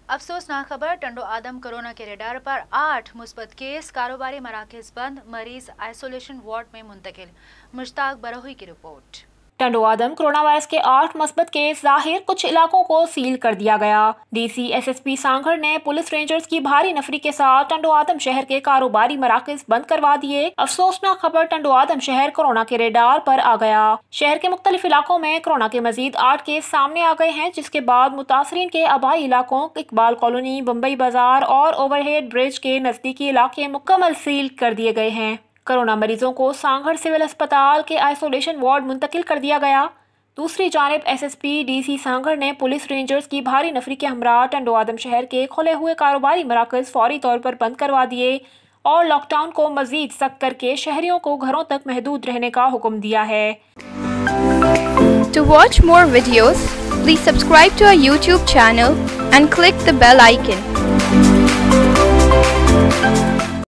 अफसोसनाक खबर, टंडो आदम कोरोना के रेडार पर 8 मुस्बत केस, कारोबारी मराकज बंद, मरीज आइसोलेशन वार्ड में मुंतकिल। मुश्ताक बरोही की report. Tando Adam corona virus के 8 मस्बत केस जाहिर, कुछ इलाकों को सील कर दिया गया। डीसी एसएसपी सांगड़ ने पुलिस रेंजर्स की भारी नफरी के साथ टंडो आदम शहर के कारोबारी मराकज बंद करवा दिए। अफसोसनाक खबर, टंडो आदम शहर कोरोना के रेडार पर आ गया। शहर के मुख्तलिफ इलाकों में कोरोना के मजीद 8 केस सामने आ गए हैं, जिसके बाद मुतासरीन के आबाई इलाकों इकबाल कॉलोनी, बम्बई बाजार और ओवरहेड ब्रिज के नजदीकी इलाके मुकम्मल सील कर दिए गए हैं। कोरोना मरीजों को सांगड़ सिविल अस्पताल के आइसोलेशन वार्ड मुंतकिल कर दिया गया। दूसरी जानिब एसएसपी डीसी सांगड़ ने पुलिस रेंजर्स की भारी नफरी के हमरा टंडो आदम शहर के खुले हुए कारोबारी मराकज फौरी तौर पर बंद करवा दिए और लॉकडाउन को मजीद सख्त करके शहरियों को घरों तक महदूद रहने का हुक्म दिया है। To watch more videos, please subscribe to our YouTube channel and click the bell icon.